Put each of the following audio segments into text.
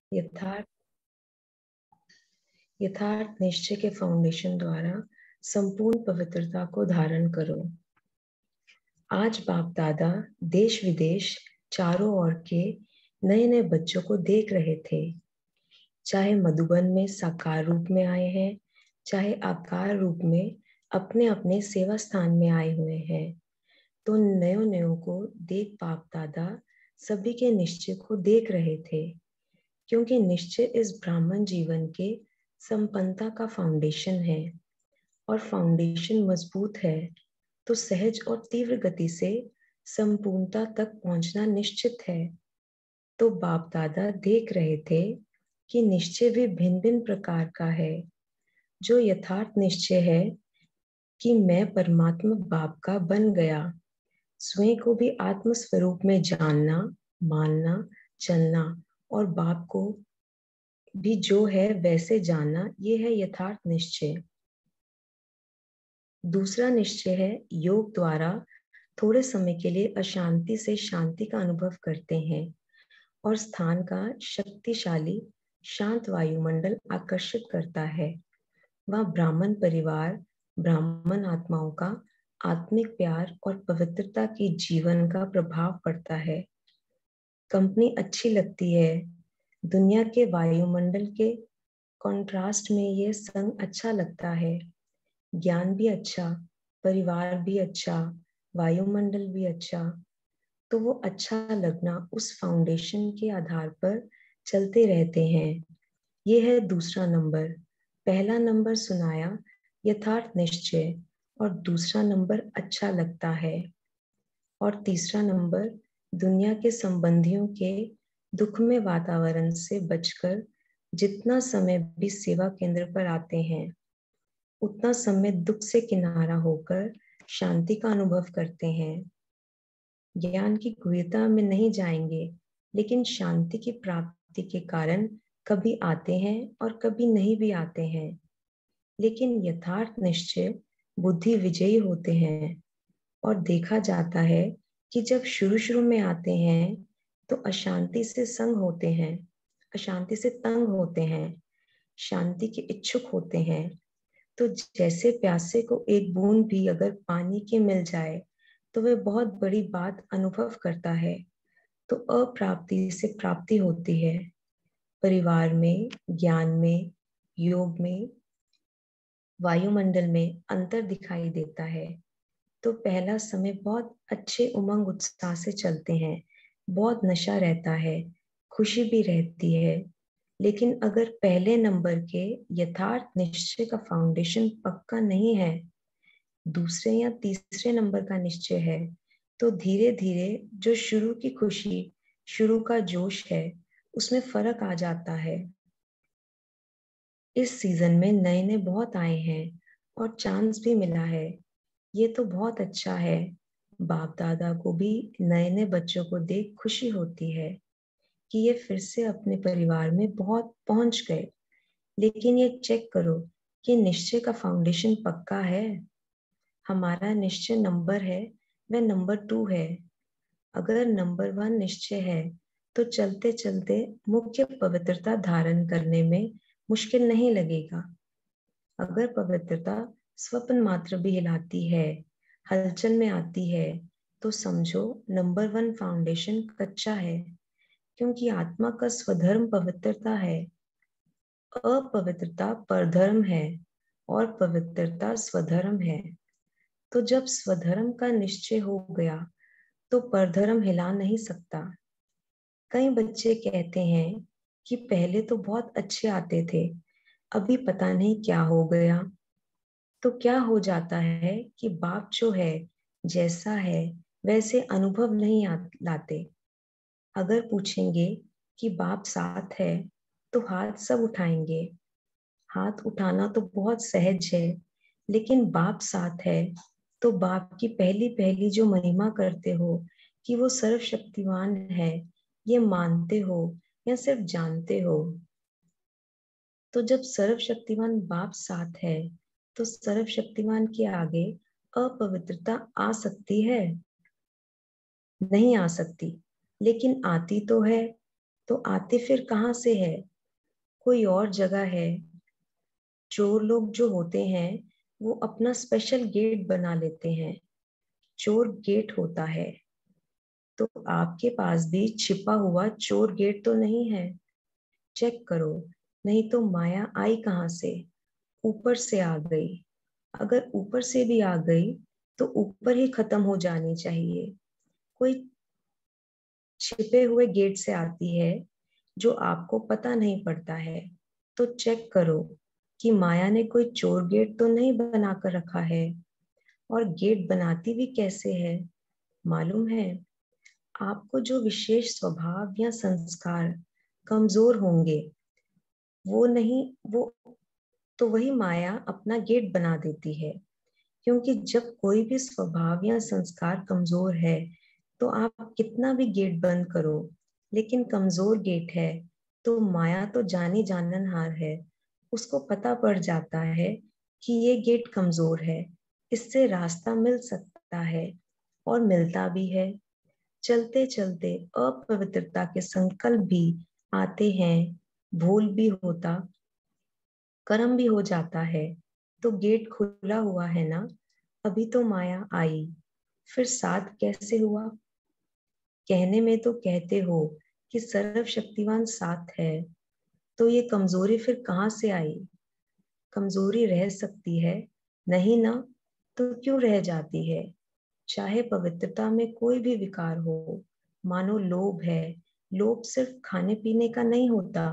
यथार्थ यथार्थ निश्चय के फाउंडेशन द्वारा संपूर्ण पवित्रता को धारण करो। आज बाप दादा देश विदेश चारों ओर के नए नए बच्चों को देख रहे थे, चाहे मधुबन में साकार रूप में आए हैं, चाहे आकार रूप में अपने अपने सेवा स्थान में आए हुए हैं। तो नयो नयो को देख बाप दादा सभी के निश्चय को देख रहे थे, क्योंकि निश्चय इस ब्राह्मण जीवन के संपन्नता का फाउंडेशन है, और फाउंडेशन मजबूत है तो सहज और तीव्र गति से संपूर्णता तक पहुंचना निश्चित है। तो बाप दादा देख रहे थे कि निश्चय भी भिन्न भिन्न प्रकार का है। जो यथार्थ निश्चय है कि मैं परमात्मा बाप का बन गया, स्वयं को भी आत्म स्वरूप में जानना, मानना, चलना और बाप को भी जो है वैसे जानना, ये है यथार्थ निश्चय। दूसरा निश्चय है योग द्वारा थोड़े समय के लिए अशांति से शांति का अनुभव करते हैं और स्थान का शक्तिशाली शांत वायुमंडल आकर्षित करता है। वह ब्राह्मण परिवार, ब्राह्मण आत्माओं का आत्मिक प्यार और पवित्रता की जीवन का प्रभाव पड़ता है। कंपनी अच्छी लगती है, दुनिया के वायुमंडल के कॉन्ट्रास्ट में यह संग अच्छा लगता है। ज्ञान भी अच्छा, परिवार भी अच्छा, वायुमंडल भी अच्छा, तो वो अच्छा लगना उस फाउंडेशन के आधार पर चलते रहते हैं। ये है दूसरा नंबर। पहला नंबर सुनाया यथार्थ निश्चय, और दूसरा नंबर अच्छा लगता है, और तीसरा नंबर दुनिया के संबंधियों के दुखमय वातावरण से बचकर जितना समय भी सेवा केंद्र पर आते हैं, उतना समय दुख से किनारा होकर शांति का अनुभव करते हैं। ज्ञान की गुह्यता में नहीं जाएंगे, लेकिन शांति की प्राप्ति के कारण कभी आते हैं और कभी नहीं भी आते हैं। लेकिन यथार्थ निश्चय बुद्धि विजयी होते हैं, और देखा जाता है कि जब शुरू शुरू में आते हैं तो अशांति से संग होते हैं, अशांति से तंग होते हैं, शांति के इच्छुक होते हैं। तो जैसे प्यासे को एक बूंद भी अगर पानी की मिल जाए तो वह बहुत बड़ी बात अनुभव करता है। तो अप्राप्ति से प्राप्ति होती है। परिवार में, ज्ञान में, योग में, वायुमंडल में अंतर दिखाई देता है। तो पहला समय बहुत अच्छे उमंग उत्साह से चलते हैं, बहुत नशा रहता है, खुशी भी रहती है। लेकिन अगर पहले नंबर के यथार्थ निश्चय का फाउंडेशन पक्का नहीं है, दूसरे या तीसरे नंबर का निश्चय है, तो धीरे धीरे जो शुरू की खुशी, शुरू का जोश है, उसमें फर्क आ जाता है। इस सीजन में नए नए बहुत आए हैं और चांस भी मिला है, ये तो बहुत अच्छा है। बाप दादा को भी नए नए बच्चों को देख खुशी होती है कि ये फिर से अपने परिवार में बहुत पहुंच गए। लेकिन ये चेक करो कि निश्चय का फाउंडेशन पक्का है। हमारा निश्चय नंबर है, वह नंबर 2 है। अगर नंबर 1 निश्चय है तो चलते चलते मुख्य पवित्रता धारण करने में मुश्किल नहीं लगेगा। अगर पवित्रता स्वप्न मात्र भी हिलाती है, हलचल में आती है, तो समझो नंबर 1 फाउंडेशन कच्चा है, क्योंकि आत्मा का स्वधर्म पवित्रता है। अपवित्रता परधर्म है और पवित्रता स्वधर्म है। तो जब स्वधर्म का निश्चय हो गया तो परधर्म हिला नहीं सकता। कई बच्चे कहते हैं कि पहले तो बहुत अच्छे आते थे, अभी पता नहीं क्या हो गया। तो क्या हो जाता है कि बाप जो है, जैसा है वैसे अनुभव नहीं लाते। अगर पूछेंगे कि बाप साथ है तो हाथ सब उठाएंगे। हाथ उठाना तो बहुत सहज है, लेकिन बाप साथ है तो बाप की पहली पहली जो महिमा करते हो कि वो सर्वशक्तिवान है, ये मानते हो या सिर्फ जानते हो? तो जब सर्वशक्तिमान बाप साथ है तो सर्वशक्तिमान के आगे अपवित्रता आ सकती है? नहीं आ सकती, लेकिन आती तो है। तो आते फिर कहाँ से है? कोई और जगह है। चोर लोग जो होते हैं वो अपना स्पेशल गेट बना लेते हैं। चोर गेट होता है। तो आपके पास भी छिपा हुआ चोर गेट तो नहीं है? चेक करो, नहीं तो माया आई कहाँ से? ऊपर से आ गई। अगर ऊपर से भी आ गई तो ऊपर ही खत्म हो जानी चाहिए। कोई छिपे हुए गेट से आती है जो आपको पता नहीं पड़ता है। तो चेक करो कि माया ने कोई चोर गेट तो नहीं बनाकर रखा है। और गेट बनाती भी कैसे है मालूम है? आपको जो विशेष स्वभाव या संस्कार कमजोर होंगे वो नहीं वो तो वही माया अपना गेट बना देती है। क्योंकि जब कोई भी स्वभाव या संस्कार कमजोर है तो आप कितना भी गेट बंद करो, लेकिन कमजोर गेट है तो माया तो जानी जाननहार है। उसको पता पड़ जाता है कि ये गेट कमजोर है, इससे रास्ता मिल सकता है और मिलता भी है। चलते चलते अपवित्रता के संकल्प भी आते हैं। भूल भी होता, कर्म भी हो जाता है। तो गेट खुला हुआ है ना? अभी तो माया आई, फिर साथ कैसे हुआ? कहने में तो कहते हो कि सर्वशक्तिमान साथ है, तो ये कमजोरी फिर कहाँ से आई? कमजोरी रह सकती है, नहीं ना? तो क्यों रह जाती है? चाहे पवित्रता में कोई भी विकार हो, मानो लोभ है। लोभ सिर्फ खाने पीने का नहीं होता।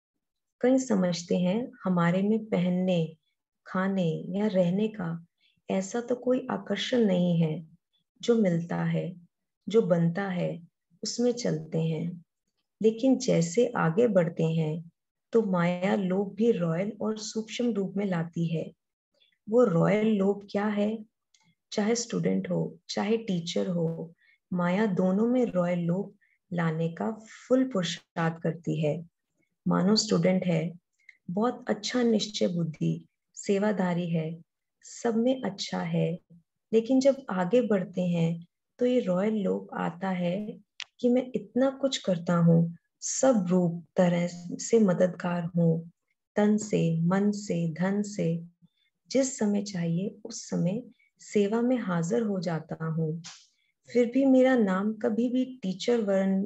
कई समझते हैं हमारे में पहनने, खाने या रहने का ऐसा तो कोई आकर्षण नहीं है। जो मिलता है, जो बनता है, उसमें चलते हैं। लेकिन जैसे आगे बढ़ते हैं तो माया लोभ भी रॉयल और सूक्ष्म रूप में लाती है। वो रॉयल लोभ क्या है? चाहे स्टूडेंट हो, चाहे टीचर हो, माया दोनों में रॉयल लोभ लाने का फुल पुरुषार्थ करती है। मानो स्टूडेंट है, बहुत अच्छा निश्चय बुद्धि, सेवादारी है, सब में अच्छा है। लेकिन जब आगे बढ़ते हैं तो ये रॉयल लोभ आता है कि मैं इतना कुछ करता हूँ, सब रूप तरह से मददगार हूँ, तन से, मन से, धन से, जिस समय चाहिए उस समय सेवा में हाजिर हो जाता हूँ। फिर भी मेरा नाम कभी भी टीचर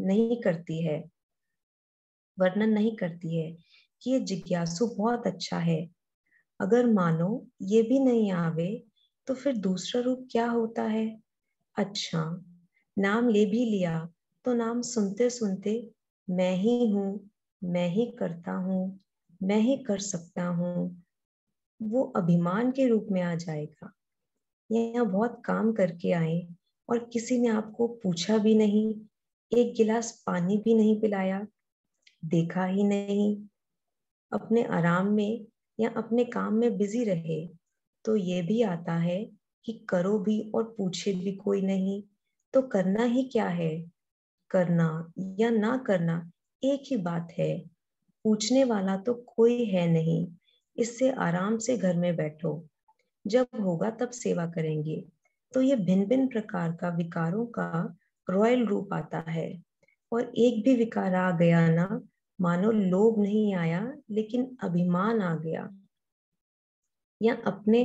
वर्णन नहीं करती है कि ये जिज्ञासु बहुत अच्छा है। अगर मानो ये भी नहीं आवे तो फिर दूसरा रूप क्या होता है? अच्छा, नाम ले भी लिया तो नाम सुनते सुनते मैं ही हूँ, मैं ही करता हूँ, मैं ही कर सकता हूँ, वो अभिमान के रूप में आ जाएगा। यहाँ बहुत काम करके आए और किसी ने आपको पूछा भी नहीं, एक गिलास पानी भी नहीं पिलाया, देखा ही नहीं, अपने आराम में या अपने काम में बिजी रहे, तो ये भी आता है कि करो भी और पूछे भी कोई नहीं। तो करना ही क्या है? करना या ना करना एक ही बात है। पूछने वाला तो कोई है नहीं, इससे आराम से घर में बैठो। जब होगा तब सेवा करेंगे। तो ये भिन्न भिन्न प्रकार का विकारों का रॉयल रूप आता है। और एक भी विकार आ गया ना, मानो लोभ नहीं आया लेकिन अभिमान आ गया, या अपने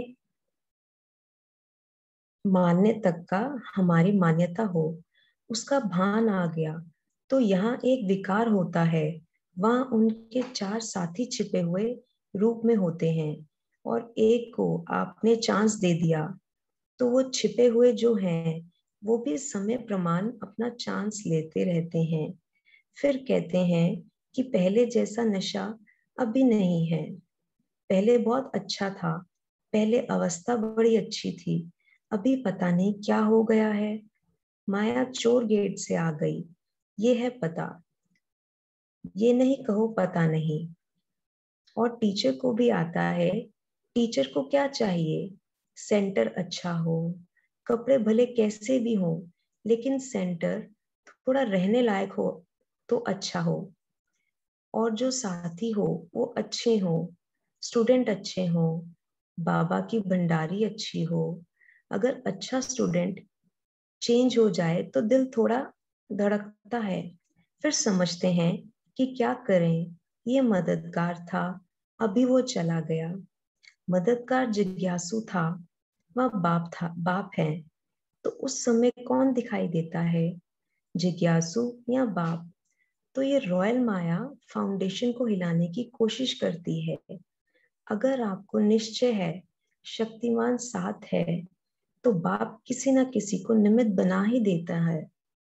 मानने तक का हमारी मान्यता हो, उसका भान आ गया, तो यहाँ एक विकार होता है। वहां उनके चार साथी छिपे हुए रूप में होते हैं और एक को आपने चांस दे दिया तो वो छिपे हुए जो हैं वो भी समय प्रमाण अपना चांस लेते रहते हैं। फिर कहते हैं कि पहले जैसा नशा अभी नहीं है। पहले बहुत अच्छा था, पहले अवस्था बड़ी अच्छी थी, अभी पता नहीं क्या हो गया है। माया चोर गेट से आ गई, ये है पता। ये नहीं कहो पता नहीं। और टीचर को भी आता है। टीचर को क्या चाहिए? सेंटर अच्छा हो, कपड़े भले कैसे भी हो, लेकिन सेंटर थोड़ा रहने लायक हो तो अच्छा हो। और जो साथी हो वो अच्छे हो, स्टूडेंट अच्छे हो, बाबा की भंडारी अच्छी हो। अगर अच्छा स्टूडेंट चेंज हो जाए तो दिल थोड़ा धड़कता है। फिर समझते हैं कि क्या करें, ये मददगार था, अभी वो चला गया। मददगार जिज्ञासु था, वह बाप है। तो उस समय कौन दिखाई देता है, जिज्ञासु या बाप? तो ये रॉयल माया फाउंडेशन को हिलाने की कोशिश करती है। अगर आपको निश्चय है शक्तिमान साथ है, तो बाप किसी न किसी को निमित्त बना ही देता है।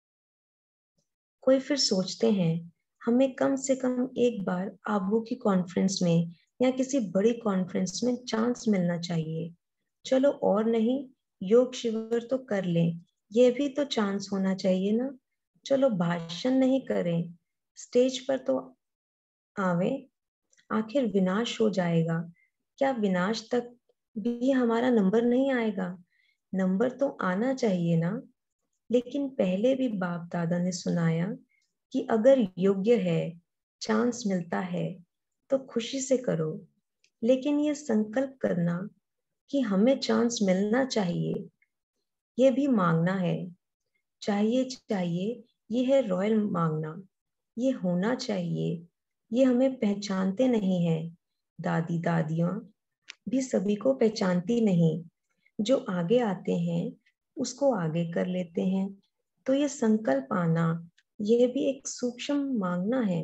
कोई फिर सोचते हैं हमें कम से कम एक बार आबू की कॉन्फ्रेंस में या किसी बड़ी कॉन्फ्रेंस में चांस मिलना चाहिए। चलो और नहीं, योग शिविर तो कर लें, ये भी तो चांस होना चाहिए ना। चलो भाषण नहीं करें, स्टेज पर तो आवे। आखिर विनाश हो जाएगा, क्या विनाश तक भी हमारा नंबर नहीं आएगा? नंबर तो आना चाहिए ना। लेकिन पहले भी बाप दादा ने सुनाया कि अगर योग्य है, चांस मिलता है तो खुशी से करो। लेकिन ये संकल्प करना कि हमें चांस मिलना चाहिए, ये भी मांगना है। चाहिए चाहिए, ये है रॉयल मांगना। ये होना चाहिए, ये हमें पहचानते नहीं है। दादी दादियां भी सभी को पहचानती नहीं, जो आगे आते हैं उसको आगे कर लेते हैं। तो ये संकल्प आना, ये भी एक सूक्ष्म मांगना है।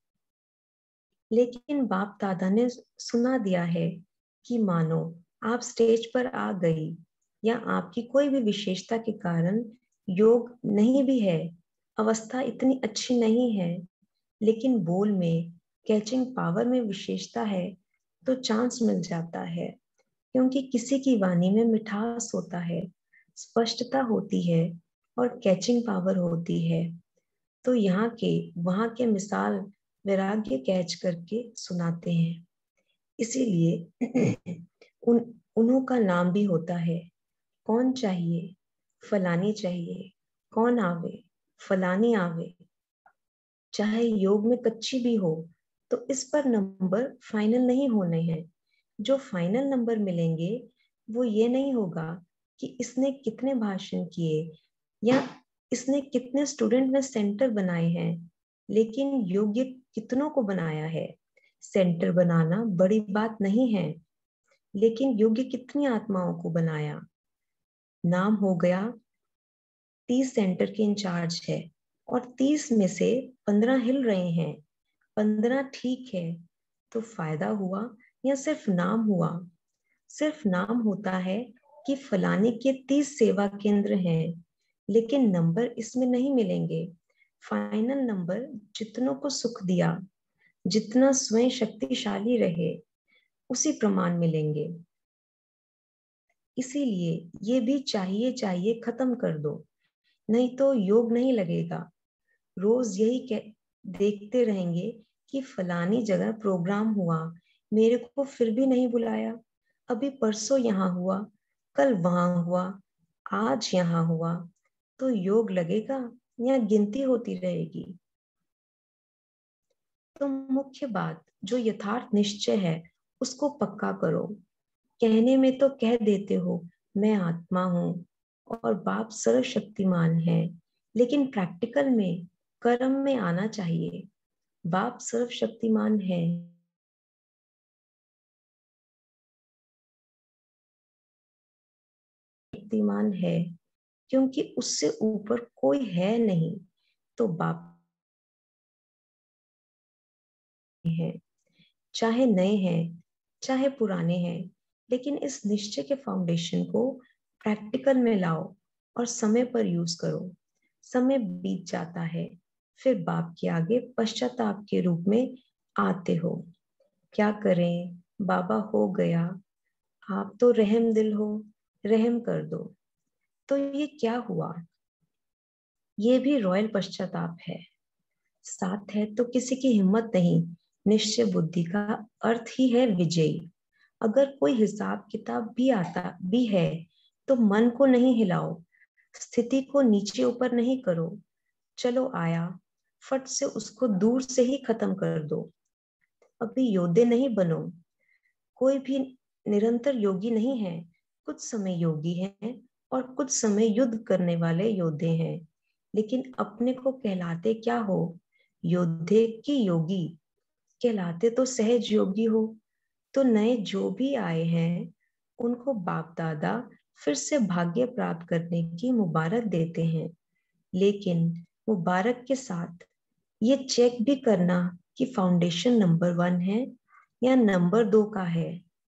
लेकिन बाप दादा ने सुना दिया है कि मानो आप स्टेज पर आ गई या आपकी कोई भी विशेषता के कारण योग नहीं भी है, अवस्था इतनी अच्छी नहीं है, लेकिन बोल में, कैचिंग पावर में विशेषता है, तो चांस मिल जाता है। क्योंकि किसी की वाणी में मिठास होता है, स्पष्टता होती है और कैचिंग पावर होती है। तो यहाँ के वहाँ के मिसाल वैराग्य कैच करके सुनाते हैं। इसीलिए उन्हों का नाम भी होता है। कौन चाहिए, फलानी चाहिए, कौन आवे, फलानी आवे। चाहे योग में कच्ची भी हो, तो इस पर नंबर फाइनल नहीं होने हैं। जो फाइनल नंबर मिलेंगे वो ये नहीं होगा कि इसने कितने भाषण किए या इसने कितने स्टूडेंट में सेंटर बनाए हैं, लेकिन योग्य कितनों को बनाया है। सेंटर बनाना बड़ी बात नहीं है, लेकिन योग्य कितनी आत्माओं को बनाया। नाम हो गया 30 सेंटर के इंचार्ज है और 30 में से 15 हिल रहे हैं, 15 ठीक है। तो फायदा हुआ या सिर्फ नाम हुआ? सिर्फ नाम होता है कि फलाने के 30 सेवा केंद्र हैं, लेकिन नंबर इसमें नहीं मिलेंगे। फाइनल नंबर जितनों को सुख दिया, जितना स्वयं शक्तिशाली रहे, उसी प्रमाण मिलेंगे। इसीलिए ये भी चाहिए चाहिए खत्म कर दो, नहीं तो योग नहीं लगेगा। रोज यही देखते रहेंगे कि फलानी जगह प्रोग्राम हुआ, मेरे को फिर भी नहीं बुलाया। अभी परसों यहाँ हुआ, कल वहां हुआ, आज यहाँ हुआ। तो योग लगेगा या गिनती होती रहेगी? तो मुख्य बात जो यथार्थ निश्चय है उसको पक्का करो। कहने में तो कह देते हो मैं आत्मा हूँ और बाप सर्वशक्तिमान है, लेकिन प्रैक्टिकल में, कर्म में आना चाहिए। बाप सर्वशक्तिमान है, शक्तिमान है, क्योंकि उससे ऊपर कोई है नहीं। तो बाप है, चाहे नए हैं चाहे पुराने हैं, लेकिन इस निश्चय के फाउंडेशन को प्रैक्टिकल में लाओ और समय पर यूज करो। समय बीत जाता है, फिर बाप के आगे पश्चाताप के रूप में आते हो। क्या करें, बाबा हो गया, आप तो रहम दिल हो, रहम कर दो। तो ये क्या हुआ? ये भी रॉयल पश्चाताप है। साथ है तो किसी की हिम्मत नहीं। निश्चय बुद्धि का अर्थ ही है विजयी। अगर कोई हिसाब किताब भी आता भी है, तो मन को नहीं हिलाओ, स्थिति को नीचे ऊपर नहीं करो। चलो आया, फट से उसको दूर से ही खत्म कर दो। अभी योद्धे नहीं बनो। कोई भी निरंतर योगी नहीं है। कुछ समय योगी हैं और कुछ समय युद्ध करने वाले योद्धे हैं। लेकिन अपने को कहलाते क्या हो? योद्धे की योगी कहलाते तो सहज योगी हो। तो नए जो भी आए हैं उनको बाप दादा फिर से भाग्य प्राप्त करने की मुबारक देते हैं, लेकिन मुबारक के साथ ये चेक भी करना कि फाउंडेशन नंबर 1 है या नंबर 2 का है।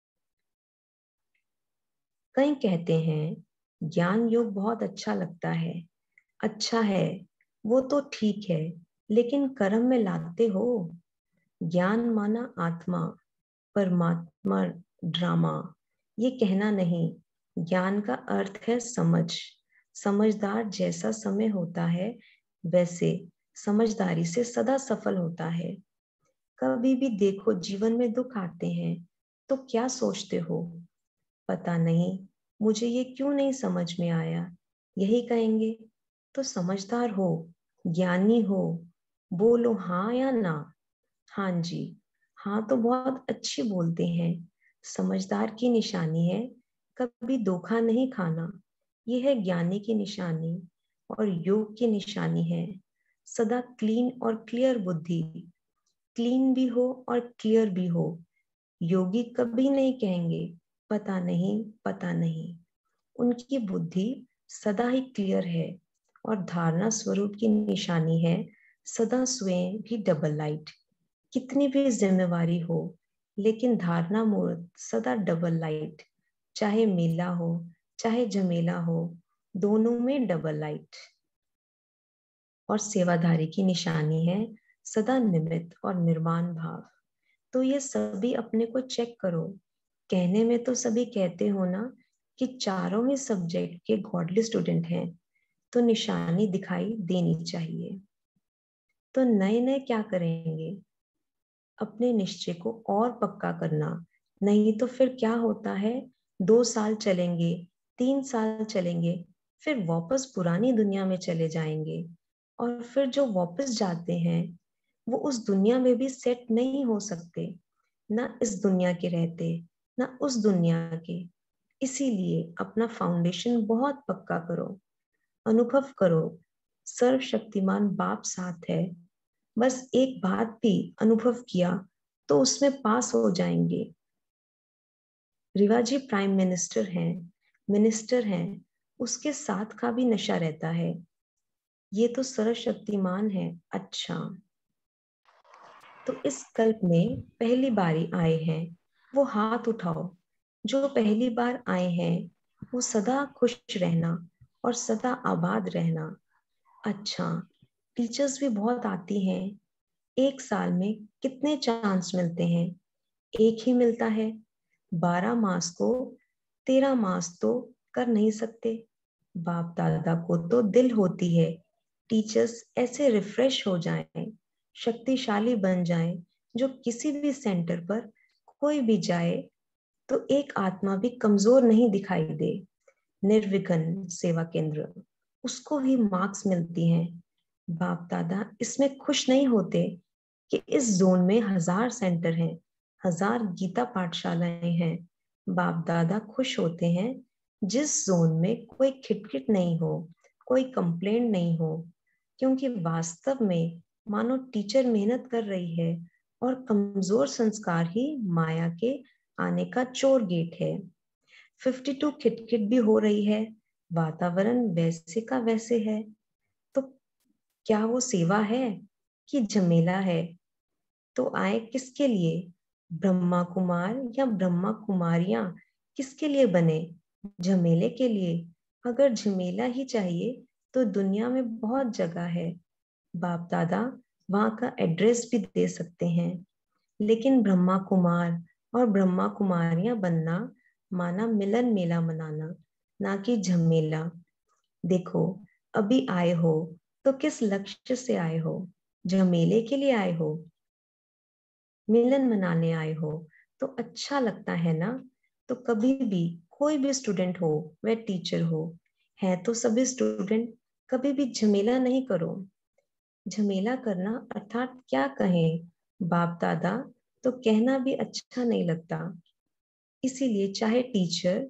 कई कहते हैं ज्ञान योग बहुत अच्छा लगता है। अच्छा है, वो तो ठीक है, लेकिन कर्म में लाते हो। ज्ञान माना आत्मा, परमात्मा, ड्रामा, ये कहना नहीं। ज्ञान का अर्थ है समझ। समझदार जैसा समय होता है वैसे समझदारी से सदा सफल होता है। कभी भी देखो जीवन में दुख आते हैं तो क्या सोचते हो? पता नहीं, मुझे ये क्यों नहीं समझ में आया, यही कहेंगे। तो समझदार हो, ज्ञानी हो, बोलो हाँ या ना। हाँ जी, हाँ तो बहुत अच्छी बोलते हैं। समझदार की निशानी है कभी धोखा नहीं खाना। यह है ज्ञानी की निशानी, और योग की निशानी है सदा क्लीन और क्लियर बुद्धि। क्लीन भी हो और क्लियर भी हो। योगी कभी नहीं कहेंगे पता नहीं, पता नहीं। उनकी बुद्धि सदा ही क्लियर है, और धारणा स्वरूप की निशानी है सदा स्वयं भी डबल लाइट। कितनी भी जिम्मेवारी हो, लेकिन धारणा मूर्त सदा डबल लाइट। चाहे मेला हो चाहे झमेला हो, दोनों में डबल लाइट। और सेवाधारी की निशानी है सदा निमित्त और निर्माण भाव। तो ये सभी अपने को चेक करो। कहने में तो सभी कहते हो ना कि चारों ही सब्जेक्ट के गॉडली स्टूडेंट हैं, तो निशानी दिखाई देनी चाहिए। तो नए नए क्या करेंगे? अपने निश्चय को और पक्का करना। नहीं तो फिर क्या होता है, 2 साल चलेंगे, 3 साल चलेंगे, फिर वापस पुरानी दुनिया में चले जाएंगे। और फिर जो वापस जाते हैं वो उस दुनिया में भी सेट नहीं हो सकते, ना इस दुनिया के रहते, ना उस दुनिया के। इसीलिए अपना फाउंडेशन बहुत पक्का करो। अनुभव करो, सर्वशक्तिमान बाप साथ है। बस एक बात भी अनुभव किया तो उसमें पास हो जाएंगे। रिवाजी प्राइम मिनिस्टर हैं, उसके साथ का भी नशा रहता है। ये तो सर्वशक्तिमान है। अच्छा, तो इस कल्प में पहली बारी आए हैं वो हाथ उठाओ। जो पहली बार आए हैं वो सदा खुश रहना और सदा आबाद रहना। अच्छा, टीचर्स भी बहुत आती हैं। एक साल में कितने चांस मिलते हैं? एक ही मिलता है। 12 मास को 13 मास तो कर नहीं सकते। बाप दादा को तो दिल होती है टीचर्स ऐसे रिफ्रेश हो जाएं, शक्तिशाली बन जाएं, जो किसी भी सेंटर पर कोई भी जाए तो एक आत्मा भी कमजोर नहीं दिखाई दे। निर्विघ्न सेवा केंद्र, उसको ही मार्क्स मिलती हैं। बाप दादा इसमें खुश नहीं होते कि इस जोन में 1000 सेंटर हैं, 1000 गीता पाठशालाएं हैं। बाप दादा खुश होते हैं जिस जोन में कोई खिटखिट नहीं हो, कोई कंप्लेंट नहीं हो, क्योंकि वास्तव में मानो टीचर मेहनत कर रही है और कमजोर संस्कार ही माया के आने का चोर गेट है। 52 खिटखिट भी हो रही है, वातावरण वैसे का वैसे है। तो क्या वो सेवा है कि झमेला है? तो आए किसके लिए? ब्रह्मा कुमार या ब्रह्मा कुमारियां किसके लिए बने? झमेले के लिए? अगर झमेला ही चाहिए तो दुनिया में बहुत जगह है। बाप दादा वहां का एड्रेस भी दे सकते हैं। लेकिन ब्रह्मा कुमार और ब्रह्मा कुमारियां बनना माना मिलन मेला मनाना, ना कि झमेला। देखो, अभी आए हो तो किस लक्ष्य से आए हो? झमेले के लिए आए हो? मिलन मनाने आए हो? तो अच्छा लगता है ना? तो कभी भी कोई भी स्टूडेंट हो वह टीचर हो, है तो सभी स्टूडेंट, कभी भी झमेला नहीं करो। झमेला करना अर्थात क्या कहें बाप दादा, तो कहना भी अच्छा नहीं लगता। इसीलिए चाहे टीचर,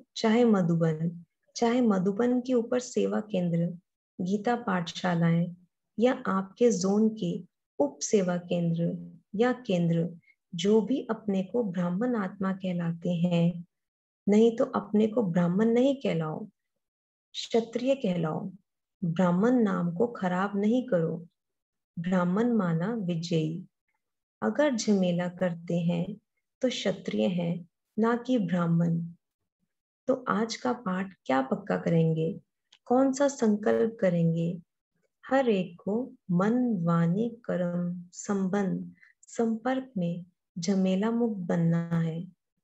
चाहे मधुबन के ऊपर सेवा केंद्र, गीता पाठशालाएं, या आपके जोन के उप सेवा केंद्र या केंद्र जो भी अपने को ब्राह्मण आत्मा कहलाते हैं, नहीं तो अपने को ब्राह्मण नहीं कहलाओ, क्षत्रिय कहलाओ। ब्राह्मण नाम को खराब नहीं करो, ब्राह्मण माना विजयी। अगर झमेला करते हैं तो क्षत्रिय हैं, ना कि ब्राह्मण। तो आज का पाठ क्या पक्का करेंगे, कौन सा संकल्प करेंगे? हर एक को मन वाणी कर्म संबंध संपर्क में झमेला मुक्त बनना है।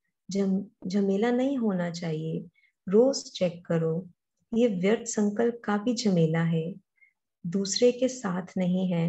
झमेला नहीं होना चाहिए। रोज चेक करो, ये व्यर्थ संकल्प का भी झमेला है, दूसरे के साथ नहीं है,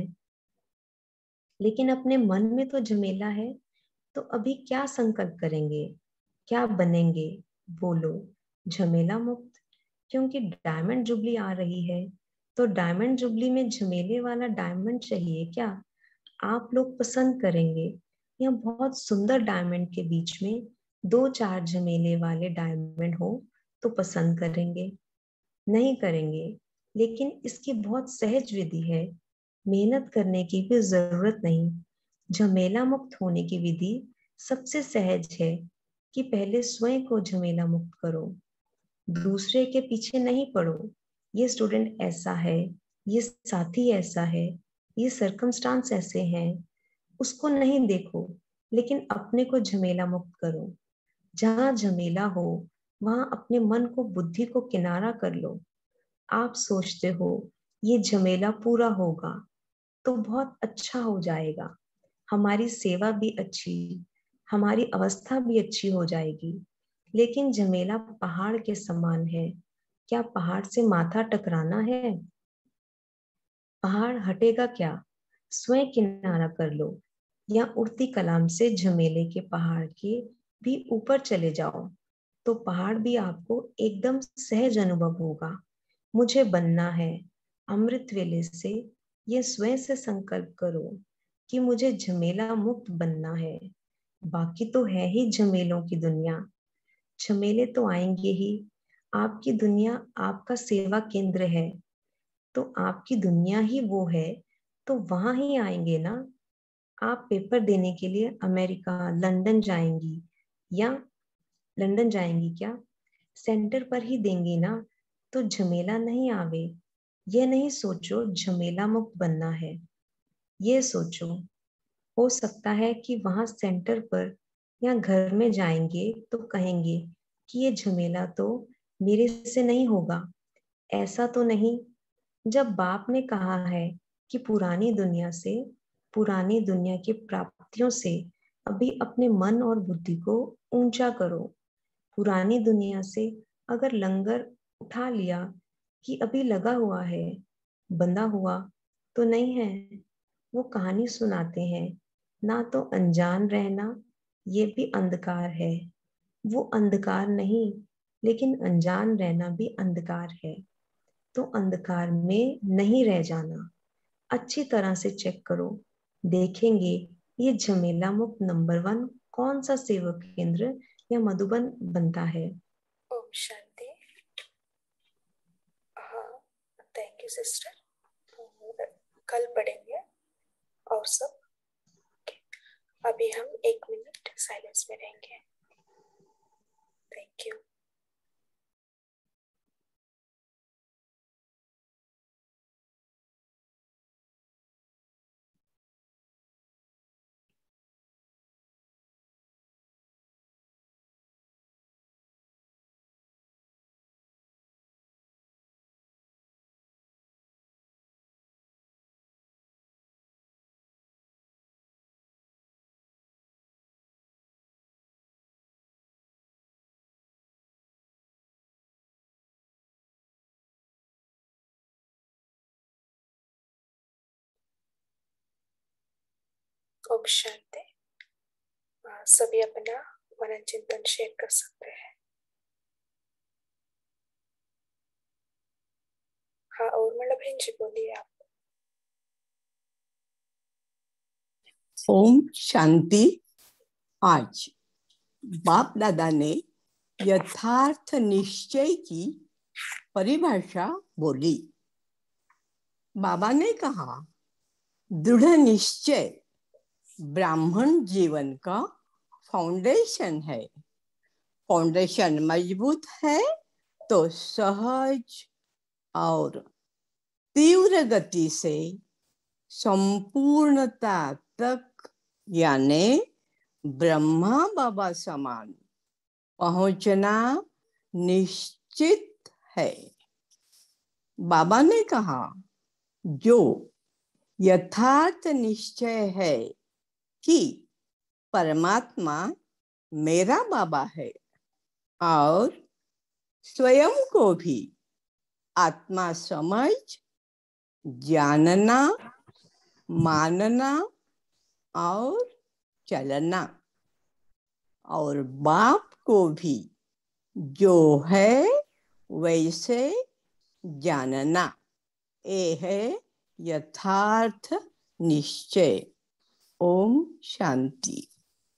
लेकिन अपने मन में तो झमेला है। तो अभी क्या संकल्प करेंगे, क्या बनेंगे? बोलो, झमेला मुक्त। क्योंकि डायमंड जुबली आ रही है, तो डायमंड जुबली में झमेले वाला डायमंड चाहिए क्या? आप लोग पसंद करेंगे या बहुत सुंदर डायमंड के बीच में 2-4 झमेले वाले डायमंड हो तो पसंद करेंगे? नहीं करेंगे। लेकिन इसकी बहुत सहज विधि है, मेहनत करने की भी जरूरत नहीं। झमेला मुक्त होने की विधि सबसे सहज है कि पहले स्वयं को झमेला मुक्त करो, दूसरे के पीछे नहीं पड़ो। ये स्टूडेंट ऐसा है, ये साथी ऐसा है, ये सर्कमस्टांस ऐसे हैं, उसको नहीं देखो, लेकिन अपने को झमेला मुक्त करो। जहां झमेला हो वहां अपने मन को, बुद्धि को किनारा कर लो। आप सोचते हो ये झमेला पूरा होगा तो बहुत अच्छा हो जाएगा, हमारी सेवा भी अच्छी, हमारी अवस्था भी अच्छी हो जाएगी। लेकिन झमेला पहाड़ के समान है, क्या पहाड़ से माथा टकराना है? पहाड़ हटेगा क्या? स्वयं किनारा कर लो, या उड़ती कलाम से झमेले के पहाड़ के भी ऊपर चले जाओ, तो पहाड़ भी आपको एकदम सहज अनुभव होगा। मुझे बनना है। अमृत वेले से ये स्वयं से संकल्प करो कि मुझे झमेला मुक्त बनना है। बाकी तो है ही झमेलों की दुनिया, झमेले तो आएंगे ही। आपकी दुनिया आपका सेवा केंद्र है, तो आपकी दुनिया ही वो है, तो वहां ही आएंगे ना। आप पेपर देने के लिए अमेरिका, लंदन जाएंगी, या लंदन जाएंगी क्या? सेंटर पर ही देंगी ना, तो झमेला नहीं आवे। ये नहीं सोचो झमेला मुक्त बनना है, ये सोचो हो सकता है कि वहां सेंटर पर या घर में जाएंगे तो कहेंगे कि ये झमेला तो मेरे से नहीं होगा। ऐसा तो नहीं। जब बाप ने कहा है कि पुरानी दुनिया से, पुरानी दुनिया की प्राप्तियों से अभी अपने मन और बुद्धि को ऊंचा करो। पुरानी दुनिया से अगर लंगर उठा लिया कि अभी लगा हुआ है, बंधा हुआ तो नहीं है। वो कहानी सुनाते हैं ना, तो अनजान रहना ये भी अंधकार है। वो अंधकार नहीं, लेकिन अनजान रहना भी अंधकार है। तो अंधकार में नहीं रह जाना। अच्छी तरह से चेक करो, देखेंगे ये झमेला मुक्त नंबर 1 कौन सा सेवक केंद्र या मधुबन बनता है। ओम शांति। हाँ, थैंक यू सिस्टर। कल पढ़ेंगे और सब। अभी हम 1 मिनट साइलेंस में रहेंगे। Thank you. ओम शांति। सभी अपना मनन चिंतन शेयर कर सकते हैं। हाँ, और मतलब बहन जी बोलिए आप। ओम शांति। आज बाप दादा ने यथार्थ निश्चय की परिभाषा बोली। बाबा ने कहा दृढ़ निश्चय ब्राह्मण जीवन का फाउंडेशन है। फाउंडेशन मजबूत है तो सहज और तीव्र गति से संपूर्णता तक यानी ब्रह्मा बाबा समान पहुंचना निश्चित है। बाबा ने कहा, जो यथार्थ निश्चय है कि परमात्मा मेरा बाबा है और स्वयं को भी आत्मा समझ जानना, मानना और चलना, और बाप को भी जो है वैसे जानना, ये है यथार्थ निश्चय। ओम शांति।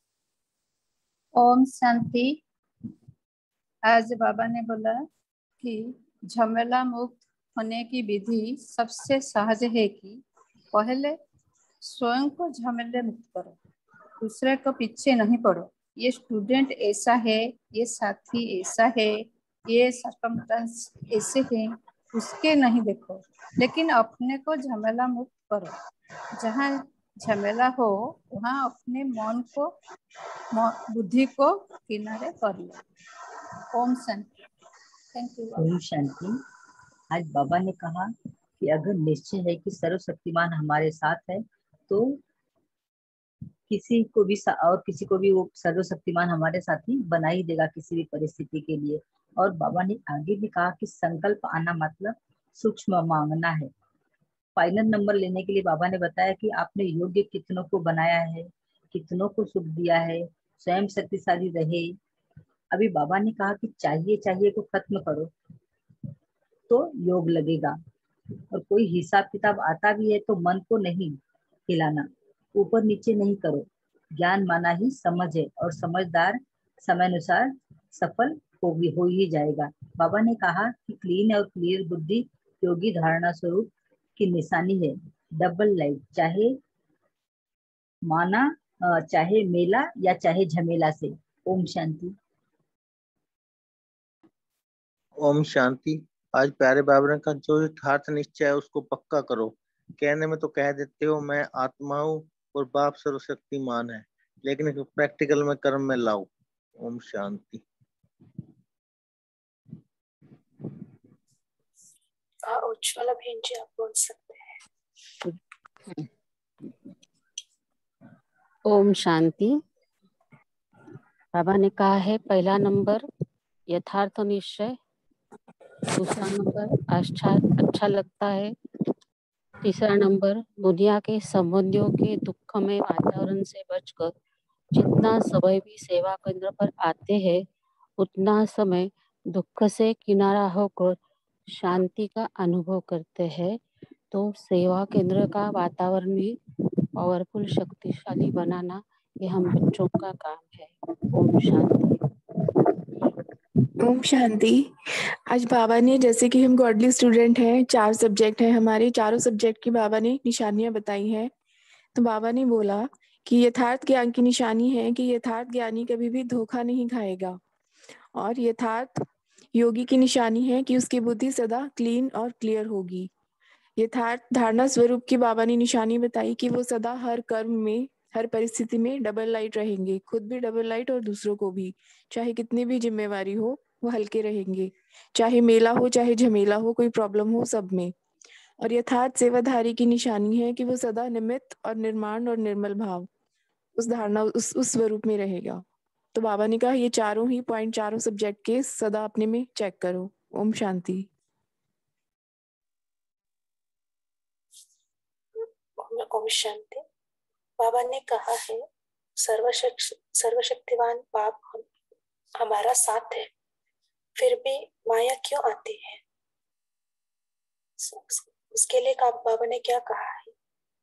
ओम शांति। आज बाबा ने बोला कि झमेला मुक्त होने की विधि सबसे सहज है कि पहले स्वयं को झमेले मुक्त करो, दूसरे को पीछे नहीं पड़ो। ये स्टूडेंट ऐसा है, ये साथी ऐसा है, ये सर्कमस्टेंस ऐसे हैं, उसके नहीं देखो, लेकिन अपने को झमेला मुक्त करो। जहाँ झमेला हो वहाँ अपने मन को, बुद्धि को किनारे कर लो। ओम शांति। Thank you. ओम शांति। आज बाबा ने कहा कि अगर निश्चय है कि सर्वशक्तिमान हमारे साथ है तो किसी को भी वो सर्वशक्तिमान हमारे साथ ही बना ही देगा किसी भी परिस्थिति के लिए। और बाबा ने आगे भी कहा कि संकल्प आना मतलब सूक्ष्म मांगना है। फाइनल नंबर लेने के लिए बाबा ने बताया कि आपने योग्य कितनों को बनाया है, कितनों को सुख दिया है, स्वयं शक्तिशाली रहे। अभी बाबा ने कहा कि चाहिए को खत्म करो तो योग लगेगा। और कोई हिसाब किताब आता भी है तो मन को नहीं हिलाना, ऊपर नीचे नहीं करो। ज्ञान माना ही समझ है और समझदार समय अनुसार सफल हो ही जाएगा। बाबा ने कहा कि क्लीन और क्लियर बुद्धि योगी धारणा स्वरूप की निशानी है। डबल लाइट, चाहे मेला या चाहे झमेला से। ओम शांति। ओम शांति। आज प्यारे बाबा ने कहा, जो यथार्थ निश्चय है उसको पक्का करो। कहने में तो कह देते हो मैं आत्मा हूँ और बाप सर्वशक्तिमान है, लेकिन प्रैक्टिकल में कर्म में लाओ। ओम शांति। उज्ज्वला बहन जी, आप बोल सकते हैं। ओम शांति। बाबा ने कहा है, पहला नंबर यथार्थ निश्चय, दूसरा नंबर अच्छा लगता है, तीसरा नंबर दुनिया के संबंधियों के दुखमय वातावरण से बचकर जितना समय भी सेवा केंद्र पर आते हैं उतना समय दुख से किनारा होकर शांति का अनुभव करते हैं, तो सेवा केंद्र का वातावरण भी पावरफुल, शक्तिशाली बनाना ये हम बच्चों का काम है। ओम शांति। ओम शांति। आज बाबा ने, जैसे कि हम गॉडली स्टूडेंट हैं, 4 सब्जेक्ट हैं हमारे, चारों सब्जेक्ट की बाबा ने निशानियां बताई हैं। तो बाबा ने बोला कि यथार्थ ज्ञान की निशानी है कि यथार्थ ज्ञानी कभी भी धोखा नहीं खाएगा, और यथार्थ योगी की निशानी है कि उसकी बुद्धि सदा क्लीन और क्लियर होगी। यथार्थ धारणा स्वरूप की बाबा ने निशानी बताई कि वो सदा हर कर्म में, हर परिस्थिति में डबल लाइट रहेंगे, खुद भी डबल लाइट और दूसरों को भी। चाहे कितनी भी जिम्मेवारी हो वो हल्के रहेंगे, चाहे मेला हो चाहे झमेला हो, कोई प्रॉब्लम हो, सब में। और यथार्थ सेवाधारी की निशानी है कि वो सदा निमित्त और निर्माण और निर्मल भाव, उस धारणा, उस स्वरूप में रहेगा। तो बाबा ने कहा ये चारों ही पॉइंट चारों सब्जेक्ट के सदा अपने में चेक करो। ओम शांति। ओम शांति। बाबा ने कहा है सर्वशक्तिवान बाप हमारा साथ है, फिर भी माया क्यों आती है? उसके लिए बाबा ने क्या कहा है?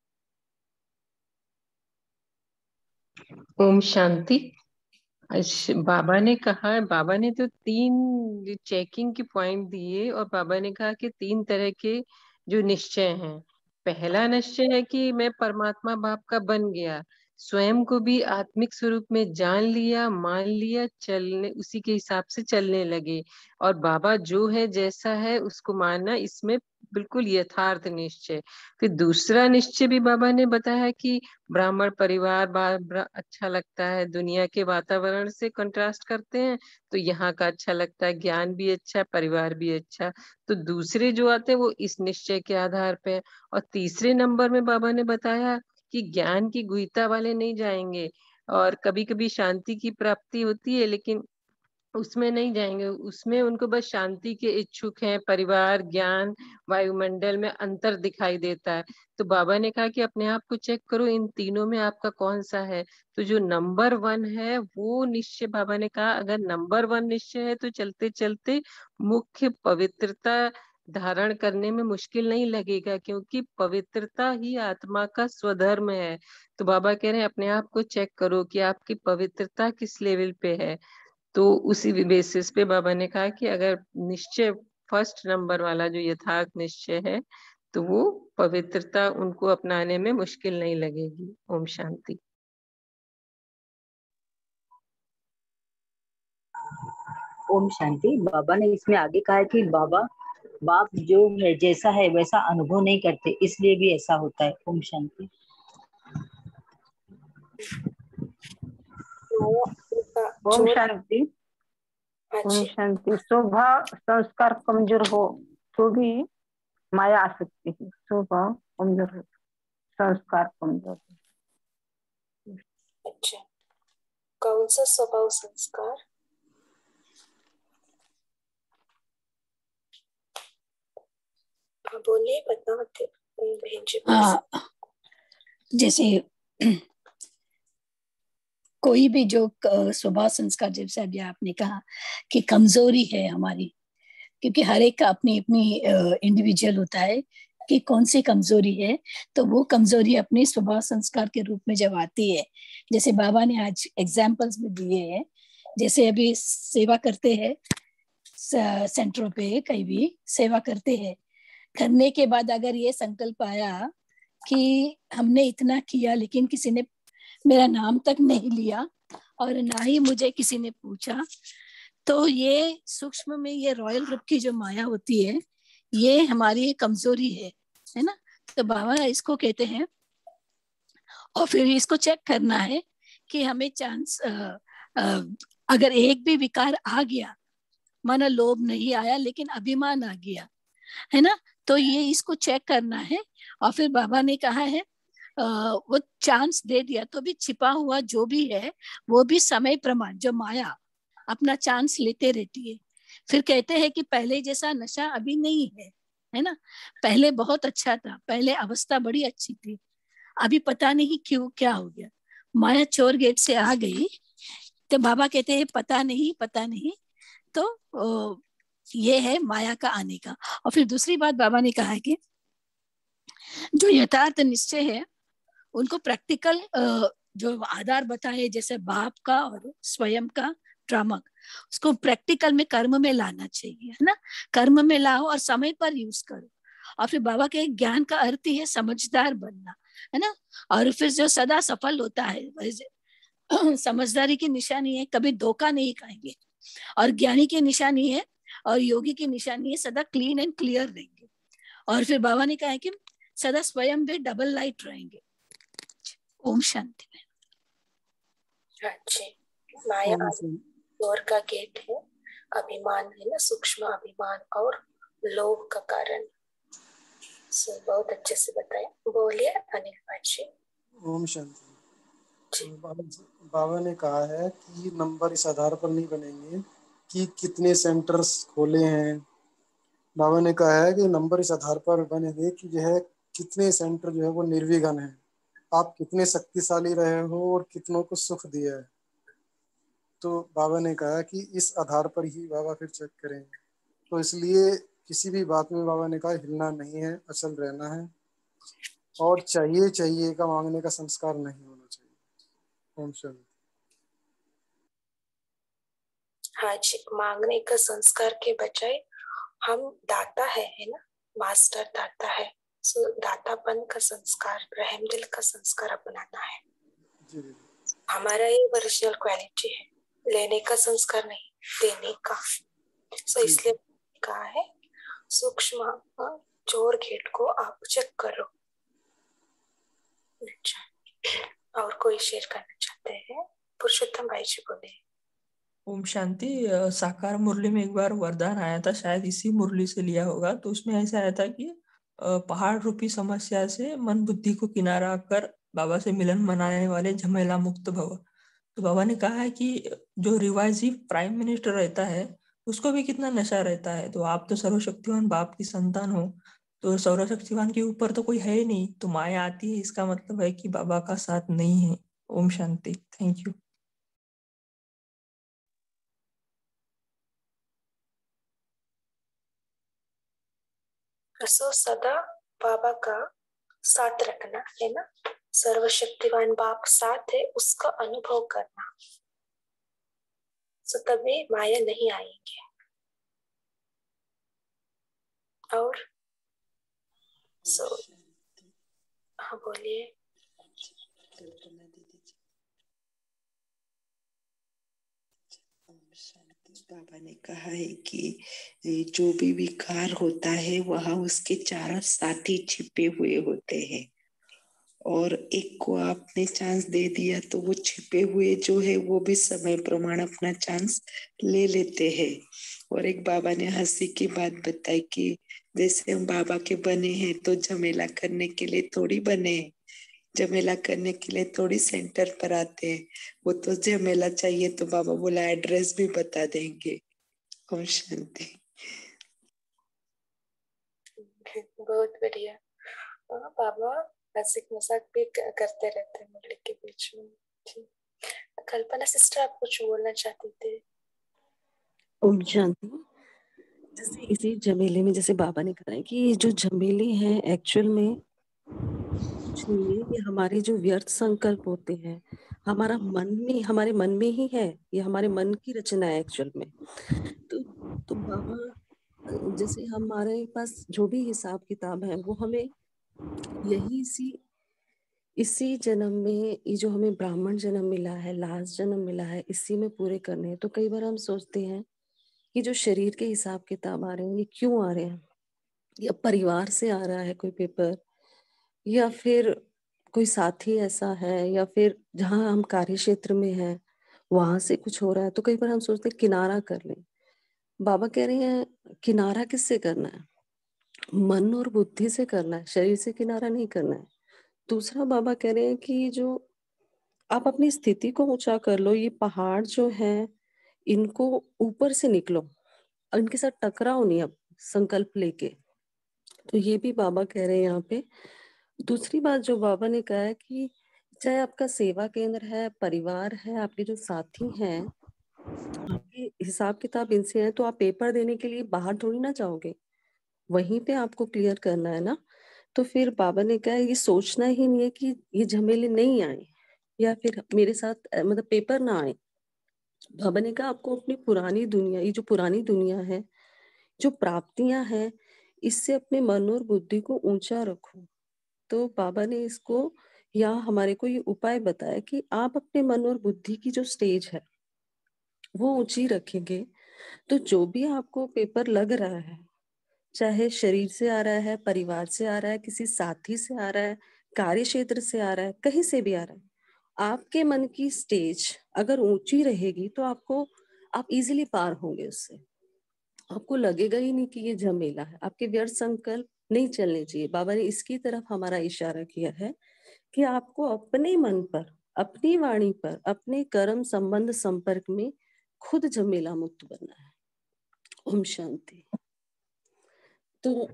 ओम शांति। बाबा ने कहा, बाबा ने तो 3 चेकिंग के पॉइंट दिए और बाबा ने कहा कि 3 तरह के जो निश्चय हैं। पहला निश्चय है कि मैं परमात्मा बाप का बन गया, स्वयं को भी आत्मिक स्वरूप में जान लिया, मान लिया, चलने उसी के हिसाब से चलने लगे। और बाबा जो है जैसा है उसको मानना, इसमें बिल्कुल यथार्थ निश्चय। फिर दूसरा निश्चय भी बाबा ने बताया कि ब्राह्मण परिवार अच्छा लगता है, दुनिया के वातावरण से कंट्रास्ट करते हैं तो यहाँ का अच्छा लगता है, ज्ञान भी अच्छा, परिवार भी अच्छा। तो दूसरे जो आते हैं वो इस निश्चय के आधार पे। और तीसरे नंबर में बाबा ने बताया कि ज्ञान की गुहिता वाले नहीं जाएंगे, और कभी कभी शांति की प्राप्ति होती है लेकिन उसमें नहीं जाएंगे, उसमें उनको बस शांति के इच्छुक हैं। परिवार, ज्ञान, वायुमंडल में अंतर दिखाई देता है। तो बाबा ने कहा कि अपने आप को चेक करो, इन तीनों में आपका कौन सा है। तो जो नंबर 1 है वो निश्चय, बाबा ने कहा अगर नंबर 1 निश्चय है तो चलते चलते मुख्य पवित्रता धारण करने में मुश्किल नहीं लगेगा, क्योंकि पवित्रता ही आत्मा का स्वधर्म है। तो बाबा कह रहे हैं अपने आप को चेक करो कि आपकी पवित्रता किस लेवल पे है। तो उसी बेसिस पे बाबा ने कहा कि अगर निश्चय फर्स्ट नंबर वाला जो यथार्थ निश्चय है तो वो पवित्रता उनको अपनाने में मुश्किल नहीं लगेगी। ओम शांति। ओम शांति। बाबा ने इसमें आगे कहा है कि बाप जो है जैसा है वैसा अनुभव नहीं करते, इसलिए भी ऐसा होता है। ओम शांति। ओम शांति। ओम शांति। स्वभाव संस्कार कमजोर हो तो भी माया आ सकती है। स्वभाव कमजोर हो, संस्कार कमजोर हो। अच्छा, कौन सा स्वभाव संस्कार? बोलिए, बताते जैसे कोई भी जो स्वभाव संस्कार, जैसे अभी आपने कहा कि कमजोरी है हमारी, क्योंकि हर एक का अपनी अपनी इंडिविजुअल होता है कि कौन सी कमजोरी है, तो वो कमजोरी अपने स्वभाव संस्कार के रूप में जब आती है, जैसे बाबा ने आज एग्जाम्पल्स में दिए हैं, जैसे अभी सेवा करते हैं सेंटरों पे, कहीं भी सेवा करते हैं, करने के बाद अगर ये संकल्प आया कि हमने इतना किया लेकिन किसी ने मेरा नाम तक नहीं लिया और ना ही मुझे किसी ने पूछा, तो ये सूक्ष्म में ये रॉयल ग्रुप की जो माया होती है, ये हमारी कमजोरी है ना। तो बाबा इसको कहते हैं, और फिर इसको चेक करना है कि हमें चांस अगर एक भी विकार आ गया, माना लोभ नहीं आया लेकिन अभिमान आ गया, है ना, तो ये इसको चेक करना है। और फिर बाबा ने कहा है वो चांस दे दिया तो भी छिपा हुआ जो भी है वो भी समय प्रमाण, जो माया अपना चांस लेते रहती है। फिर कहते हैं कि पहले जैसा नशा अभी नहीं है ना। पहले बहुत अच्छा था, पहले अवस्था बड़ी अच्छी थी, अभी पता नहीं क्यों क्या हो गया, माया चोर गेट से आ गई। तो बाबा कहते हैं पता नहीं। तो ये है माया का आने का। और फिर दूसरी बात बाबा ने कहा है कि जो यथार्थ निश्चय है उनको प्रैक्टिकल जो आधार बताए, जैसे बाप का और स्वयं का ड्रामा, उसको प्रैक्टिकल में कर्म में लाना चाहिए, है ना। कर्म में लाओ और समय पर यूज करो। और फिर बाबा के ज्ञान का अर्थ ही है समझदार बनना, है ना। और फिर जो सदा सफल होता है, समझदारी की निशानी है कभी धोखा नहीं खाएंगे, और ज्ञानी की निशानी है और योगी की निशानी है सदा क्लीन एंड क्लियर रहेंगे। और फिर बाबा ने कहा है कि सदा स्वयं भी डबल लाइट रहेंगे। ओम शांति। अच्छे, माया चोर का गेट है, अभिमान है ना, सूक्ष्म अभिमान और लोभ का कारण। बहुत अच्छे से बताया। बोलिए अनिल भाई। ओम शांति। बाबा ने कहा है कि नंबर इस आधार पर नहीं बनेंगे कि कितने सेंटर्स खोले हैं। बाबा ने कहा है कि नंबर इस आधार पर बनेंगे कि जो है कितने सेंटर जो है वो निर्विघ्न है, आप कितने शक्तिशाली रहे हो और कितनों को सुख दिया है। तो बाबा ने कहा कि इस आधार पर ही बाबा फिर चेक करेंगे। तो इसलिए किसी भी बात में बाबा ने कहा हिलना नहीं है, अचल रहना है, और चाहिए का मांगने का संस्कार नहीं होना चाहिए। ओम शांति। हाँ जी, मांगने का संस्कार के बजाय हम दाता है ना, मास्टर दाता है, दातापन का संस्कार, रहमदिल का संस्कार अपनाना है। हमारा ये ओरिजिनल क्वालिटी है, लेने का संस्कार नहीं, देने का। इसलिए कहा है सूक्ष्म चोर गेट को आप चेक करो। अच्छा, और कोई शेयर करना चाहते हैं? पुरुषोत्तम भाई जी बोले। ओम शांति। साकार मुरली में एक बार वरदान आया था, शायद इसी मुरली से लिया होगा। तो उसमें ऐसा आया था कि पहाड़ रूपी समस्या से मन बुद्धि को किनारा कर बाबा से मिलन मनाने वाले झमेला मुक्त भव। तो बाबा ने कहा है कि जो रिवाइजी प्राइम मिनिस्टर रहता है उसको भी कितना नशा रहता है। तो आप तो सर्वशक्तिवान बाप की संतान हो, तो सर्वशक्तिवान के ऊपर तो कोई है ही नहीं, तो माया आती है, इसका मतलब है कि बाबा का साथ नहीं है। ओम शांति। Thank you. सो सदा बाबा का साथ रखना है ना, सर्वशक्तिवान बाप साथ है उसका अनुभव करना, सो तभी माया नहीं आएंगे। और हाँ बोलिए। बाबा ने कहा है कि जो भी विकार होता है वहाँ उसके चार साथी छिपे हुए होते हैं, और एक को आपने चांस दे दिया तो वो छिपे हुए जो है वो भी समय प्रमाण अपना चांस ले लेते हैं। और एक बाबा ने हंसी की बात बताई कि जैसे हम बाबा के बने हैं तो झमेला करने के लिए थोड़ी बने हैं, झमेला करने के लिए थोड़ी सेंटर पर आते हैं। वो तो झमेला चाहिए तो बाबा बोला एड्रेस भी बता देंगे। ओम शांति। बहुत बढ़िया। बाबा हंसी मजाक भी करते रहते हैं मुरली के बीच में। कल्पना सिस्टर आप कुछ बोलना चाहते थे? ओम शांति। जैसे इसी झमेले में जैसे बाबा ने कहा है कि ये जो झमेले हैं एक्चुअल में कुछ नहीं है, ये हमारे जो व्यर्थ संकल्प होते हैं हमारा मन में, हमारे मन में ही है, ये हमारे मन की रचना है एक्चुअल में। तो बाबा जैसे हमारे पास जो भी हिसाब किताब है वो हमें यही इसी जन्म में, ये जो हमें ब्राह्मण जन्म मिला है, लास्ट जन्म मिला है, इसी में पूरे करने हैं। तो कई बार हम सोचते हैं कि जो शरीर के हिसाब किताब आ रहे हैं ये क्यों आ रहे हैं, या परिवार से आ रहा है कोई पेपर, या फिर कोई साथी ऐसा है, या फिर जहाँ हम कार्य क्षेत्र में हैं वहां से कुछ हो रहा है। तो कई बार हम सोचते हैं किनारा कर लें। बाबा कह रहे हैं किनारा किससे करना है, मन और बुद्धि से करना है, शरीर से किनारा नहीं करना है। दूसरा बाबा कह रहे हैं कि जो आप अपनी स्थिति को ऊंचा कर लो, ये पहाड़ जो है इनको ऊपर से निकलो, इनके साथ टकराओ नहीं अब संकल्प लेके। तो ये भी बाबा कह रहे हैं यहाँ पे। दूसरी बात जो बाबा ने कहा है कि चाहे आपका सेवा केंद्र है, परिवार है, आपके जो साथी हैं, आपके हिसाब किताब इनसे है, तो आप पेपर देने के लिए बाहर थोड़ी ना जाओगे, वहीं पे आपको क्लियर करना है ना। तो फिर बाबा ने कहा ये सोचना ही नहीं है कि ये झमेले नहीं आए या फिर मेरे साथ मतलब पेपर ना आए। बाबा ने कहा आपको अपनी पुरानी दुनिया, ये जो पुरानी दुनिया है, जो प्राप्तियां हैं, इससे अपने मन और बुद्धि को ऊंचा रखो। तो बाबा ने इसको या हमारे को ये उपाय बताया कि आप अपने मन और बुद्धि की जो स्टेज है वो ऊंची रखेंगे तो जो भी आपको पेपर लग रहा है, चाहे शरीर से आ रहा है, परिवार से आ रहा है, किसी साथी से आ रहा है, कार्य क्षेत्र से आ रहा है, कहीं से भी आ रहा है, आपके मन की स्टेज अगर ऊंची रहेगी तो आप इजीली पार होंगे उससे। आपको लगेगा ही नहीं कि ये झमेला है, आपके व्यर्थ संकल्प नहीं चलने चाहिए। बाबा ने इसकी तरफ हमारा इशारा किया है कि आपको अपने मन पर, अपनी वाणी पर, अपने कर्म संबंध संपर्क में खुद झमेला मुक्त बनना है। ओम शांति। तो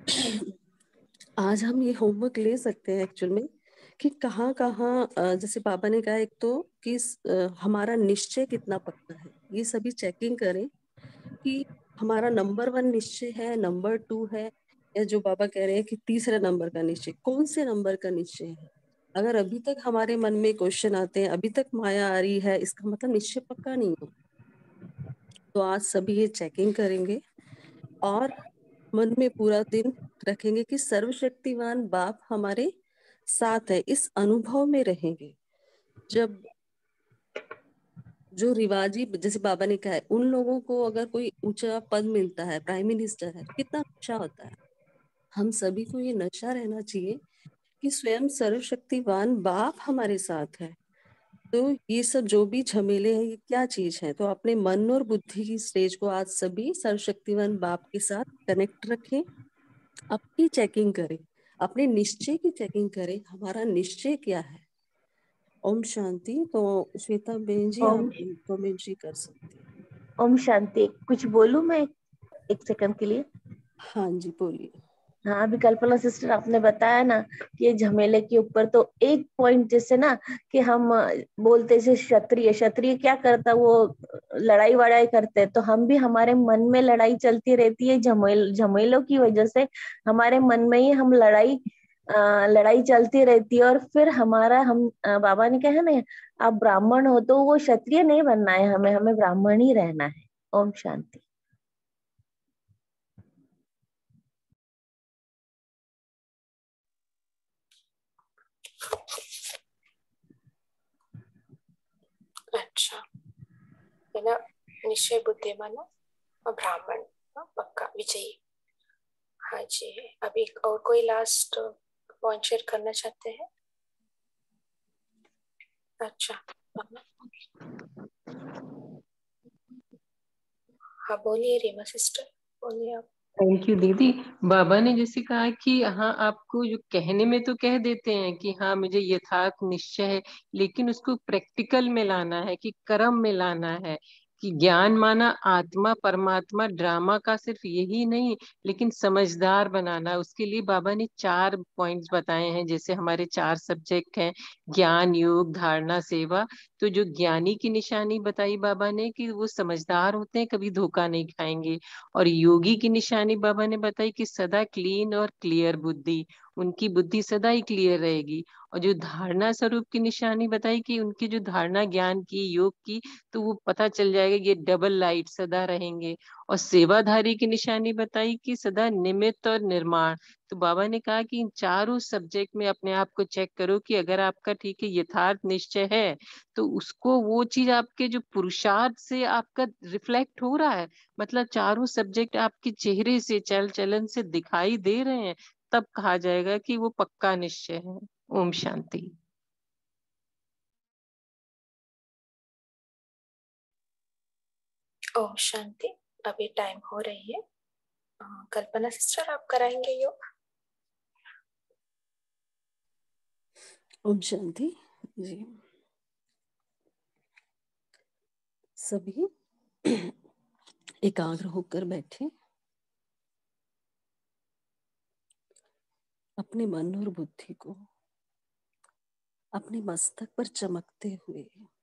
आज हम ये होमवर्क ले सकते हैं एक्चुअल में कि कहाँ कहाँ, जैसे बाबा ने कहा एक तो कि हमारा निश्चय कितना पक्का है, ये सभी चेकिंग करें कि हमारा नंबर 1 निश्चय है, नंबर 2 है, या जो बाबा कह रहे हैं कि तीसरा नंबर का निश्चय, कौन से नंबर का निश्चय है। अगर अभी तक हमारे मन में क्वेश्चन आते हैं, अभी तक माया आ रही है, इसका मतलब निश्चय पक्का नहीं हो। तो आज सभी ये चेकिंग करेंगे और मन में पूरा दिन रखेंगे कि सर्वशक्तिमान बाप हमारे साथ है, इस अनुभव में रहेंगे। जब जो रिवाजी, जैसे बाबा ने कहा है, उन लोगों को अगर कोई ऊंचा पद मिलता है, प्राइम मिनिस्टर है, कितना नशा होता है। हम सभी को ये नशा रहना चाहिए कि स्वयं सर्वशक्तिवान बाप हमारे साथ है। तो ये सब जो भी झमेले हैं, ये क्या चीज है? तो अपने मन और बुद्धि की स्टेज को आज सभी सर्वशक्तिवान बाप के साथ कनेक्ट रखें, अपनी चेकिंग करें, अपने निश्चय की चेकिंग करें, हमारा निश्चय क्या है। ओम शांति। तो श्वेता बहन जी, ओम आप कमेंट्री कर सकते हैं। ओम शांति। कुछ बोलूं मैं एक सेकंड के लिए? हाँ जी, बोलिए। हाँ, अभी कल्पना सिस्टर आपने बताया ना कि ये झमेले के ऊपर, तो एक पॉइंट जैसे ना कि हम बोलते से क्षत्रिय क्षत्रिय क्या करता, वो लड़ाई वड़ाई करते, तो हम भी हमारे मन में लड़ाई चलती रहती है झमेलों की वजह से। हमारे मन में ही हम लड़ाई चलती रहती है, और फिर हमारा बाबा ने कहा ना, आप ब्राह्मण हो, तो वो क्षत्रिय नहीं बनना है, हमें ब्राह्मण ही रहना है। ओम शांति। अच्छा है ना, निश्चय बुद्धिमान और ब्राह्मण, पक्का विजयी। हाँ जी, अभी और कोई लास्ट पॉइंट शेयर करना चाहते हैं? अच्छा हाँ, बोलिए रीमा सिस्टर, बोलिए आप। थैंक यू दीदी। बाबा ने जैसे कहा कि हाँ, आपको जो कहने में तो कह देते हैं कि हाँ मुझे यथार्थ निश्चय है, लेकिन उसको प्रैक्टिकल में लाना है, कि कर्म में लाना है। कि ज्ञान माना आत्मा परमात्मा ड्रामा का सिर्फ यही नहीं, लेकिन समझदार बनाना। उसके लिए बाबा ने 4 पॉइंट्स बताए हैं। जैसे हमारे 4 सब्जेक्ट हैं, ज्ञान, योग, धारणा, सेवा। तो जो ज्ञानी की निशानी बताई बाबा ने कि वो समझदार होते हैं, कभी धोखा नहीं खाएंगे। और योगी की निशानी बाबा ने बताई कि सदा क्लीन और क्लियर बुद्धि, उनकी बुद्धि सदा ही क्लियर रहेगी। और जो धारणा स्वरूप की निशानी बताई कि उनकी जो धारणा ज्ञान की, योग की, तो वो पता चल जाएगा ये डबल लाइट सदा रहेंगे। और सेवाधारी की निशानी बताई कि सदा निमित्त और निर्माण। तो बाबा ने कहा कि इन चारों सब्जेक्ट में अपने आप को चेक करो कि अगर आपका ठीक है यथार्थ निश्चय है, तो उसको वो चीज आपके जो पुरुषार्थ से आपका रिफ्लेक्ट हो रहा है, मतलब चारों सब्जेक्ट आपके चेहरे से, चल चलन से दिखाई दे रहे हैं, तब कहा जाएगा कि वो पक्का निश्चय है। ओम शांति। ओम शांति। अभी टाइम हो रही है। कल्पना सिस्टर, आप कराएंगे योग? ओम शांति जी। सभी एकाग्र होकर बैठे, अपने मन और बुद्धि को अपने मस्तक पर चमकते हुए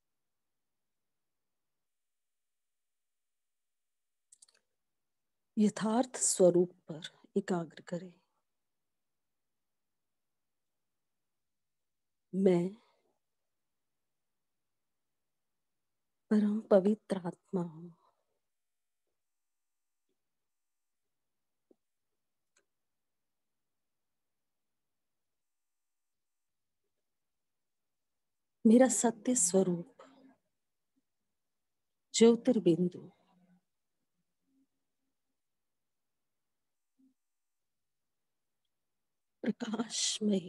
यथार्थ स्वरूप पर एकाग्र करें। मैं परम पवित्र आत्मा हूं। मेरा सत्य स्वरूप ज्योतिर्बिंदु प्रकाशमय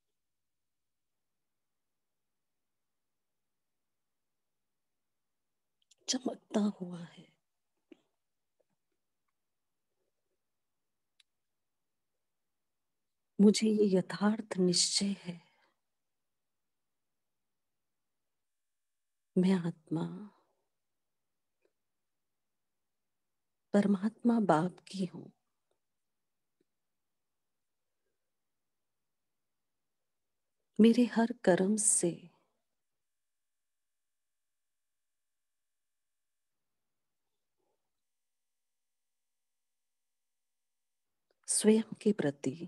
चमकता हुआ है। मुझे ये यथार्थ निश्चय है, मैं आत्मा परमात्मा बाप की हूं। मेरे हर कर्म से स्वयं के प्रति,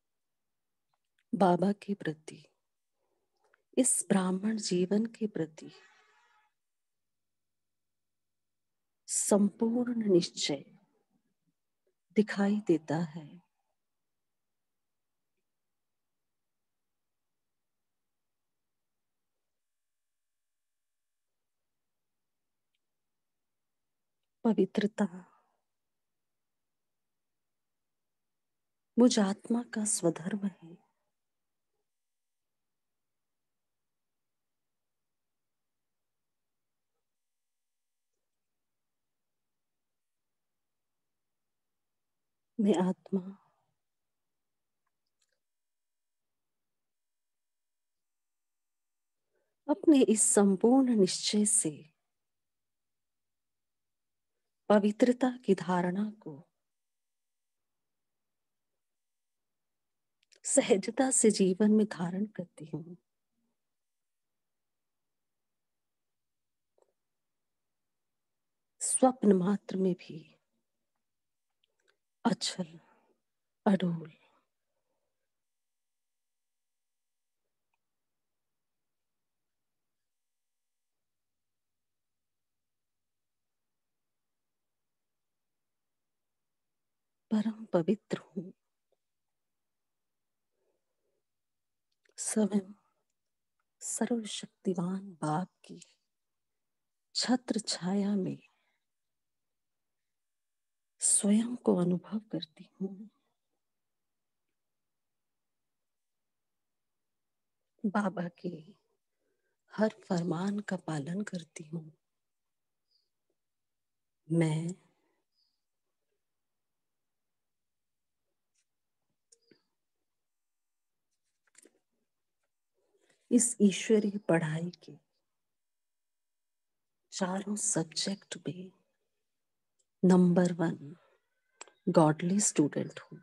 बाबा के प्रति, इस ब्राह्मण जीवन के प्रति संपूर्ण निश्चय दिखाई देता है। पवित्रता मुझ आत्मा का स्वधर्म है। मैं आत्मा अपने इस संपूर्ण निश्चय से पवित्रता की धारणा को सहजता से जीवन में धारण करती हूँ। स्वप्न मात्र में भी अचल अडोल परम पवित्र हूँ। स्वयं सर्वशक्तिवान बाप की छत्र छाया में स्वयं को अनुभव करती हूँ। बाबा के हर फरमान का पालन करती हूँ। मैं इस ईश्वरीय पढ़ाई के चारों सब्जेक्ट में नंबर 1 गॉडली स्टूडेंट हूँ।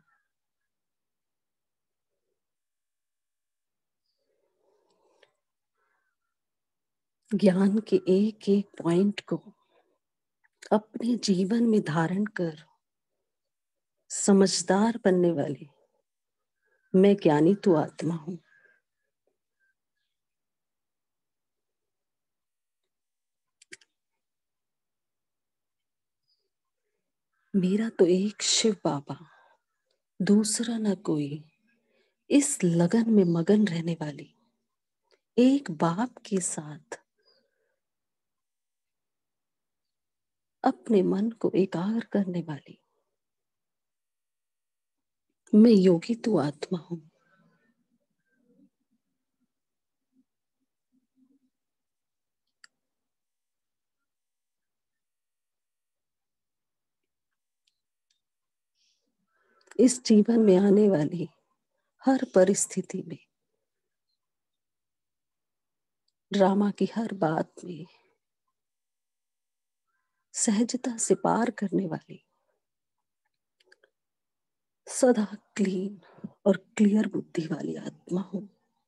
ज्ञान के एक एक पॉइंट को अपने जीवन में धारण कर समझदार बनने वाली मैं ज्ञानी तो आत्मा हूँ। मेरा तो एक शिव बाबा, दूसरा न कोई। इस लगन में मगन रहने वाली एक बाप के साथ अपने मन को एकाग्र करने वाली मैं योगी तो आत्मा हूं। इस जीवन में आने वाली हर परिस्थिति में, ड्रामा की हर बात में सहजता से पार करने वाली सदा क्लीन और क्लियर बुद्धि वाली आत्मा हूं।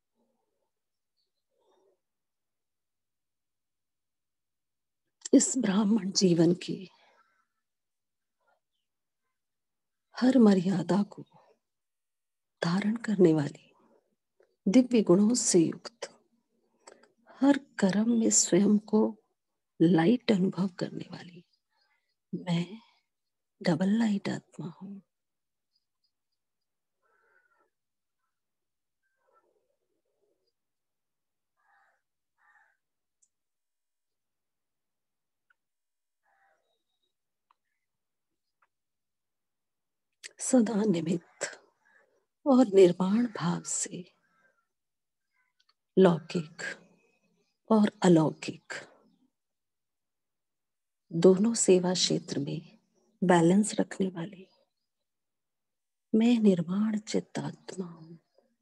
इस ब्राह्मण जीवन की हर मर्यादा को धारण करने वाली दिव्य गुणों से युक्त हर कर्म में स्वयं को लाइट अनुभव करने वाली मैं डबल लाइट आत्मा हूं। सदा निमित्त और निर्माण भाव से लौकिक और अलौकिक दोनों सेवा क्षेत्र में बैलेंस रखने वाली मैं निर्माण चित्त आत्मा हूं।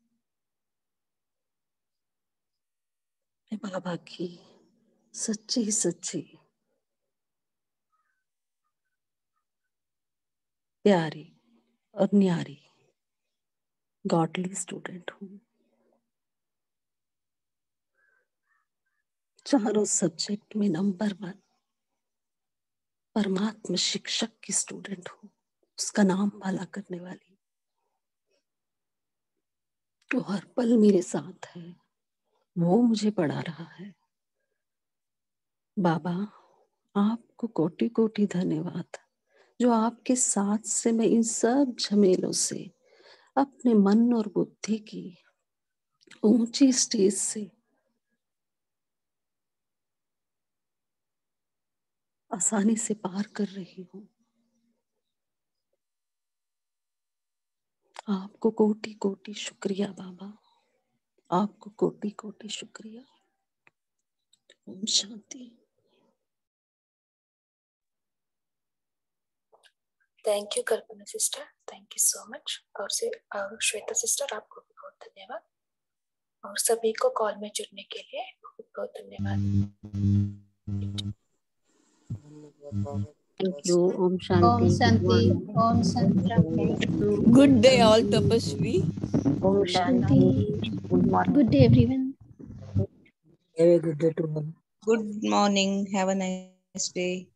मैं बाबा की सच्ची सच्ची प्यारी और न्यारी गॉडली स्टूडेंट हूं। चारों सब्जेक्ट में नंबर 1 परमात्मा शिक्षक की स्टूडेंट हूं। उसका नाम वाला करने वाली तो हर पल मेरे साथ है, वो मुझे पढ़ा रहा है। बाबा आपको कोटि कोटि धन्यवाद जो आपके साथ से मैं इन सब झमेलों से अपने मन और बुद्धि की ऊंची स्टेज से आसानी से पार कर रही हूँ। आपको कोटि कोटि शुक्रिया बाबा, आपको कोटि कोटि शुक्रिया। ओम शांति। Thank you Kalpana sister, thank you so much. और श्वेता सिस्टर आपको भी बहुत धन्यवाद, और सभी को कॉल में जुड़ने के लिए बहुत बहुत धन्यवाद। Thank you. ओम शांति। ओम शांति। ओम शांति। गुड डे ऑल तपस्वी। ओम शांति। Good day everyone. Have a good day to all. Good morning. Have a nice day.